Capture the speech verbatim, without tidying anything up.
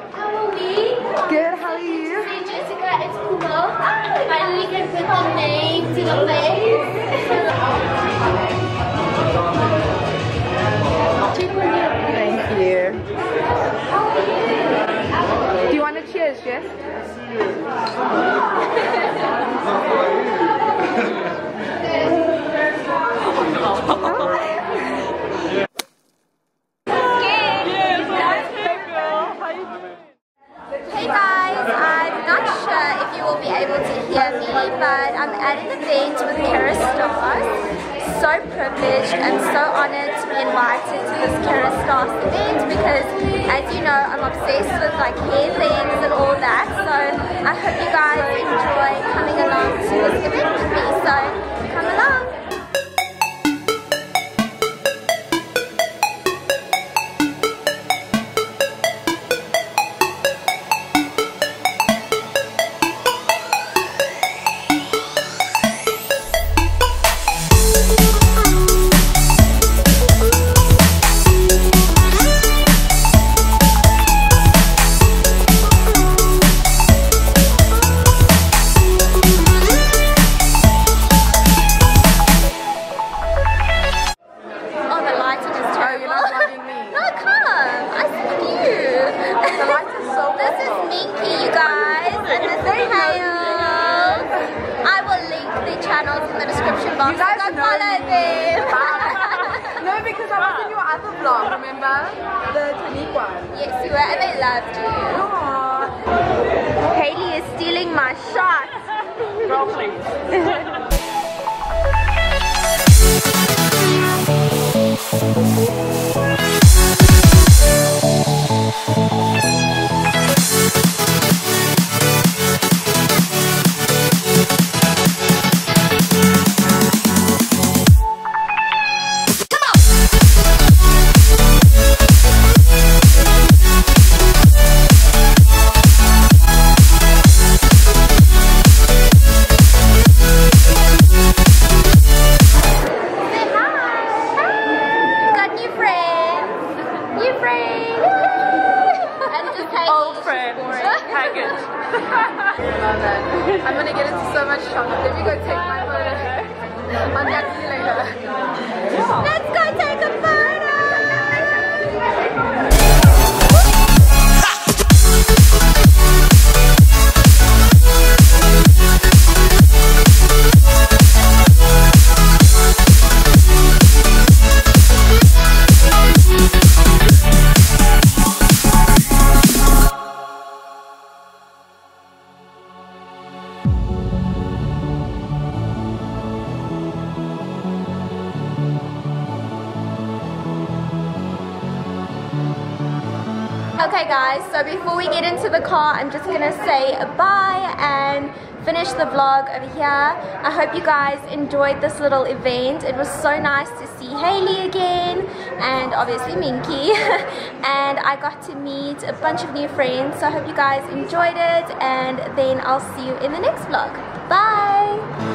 How are we? Good, how are you? Hey Jessica, it's Kumo. Finally can put the name to the face. Thank you. Do you want to cheers, Jess? Hey guys, I'm not sure if you will be able to hear me, but I'm at an event with Kara Stars. So privileged and so honored to be invited to this Kara Stars event because, as you know, I'm obsessed with like hair things and all that. So I hope you guys enjoy coming along to this event with me. So come along. Channels in the description box. You guys so go know follow me. them. No, because I was in your other vlog, remember? The Tanique one. Yes, you were, and they loved you. Aww. Hailey is stealing my shot. Girl, please. I'm gonna get into so much trouble. Let me go take my photo. I'll catch you later. Let's go take a photo! Okay guys, so before we get into the car, I'm just gonna say bye and finish the vlog over here. I hope you guys enjoyed this little event. It was so nice to see Hailey again and obviously Minky. And I got to meet a bunch of new friends, so I hope you guys enjoyed it, and then I'll see you in the next vlog. Bye!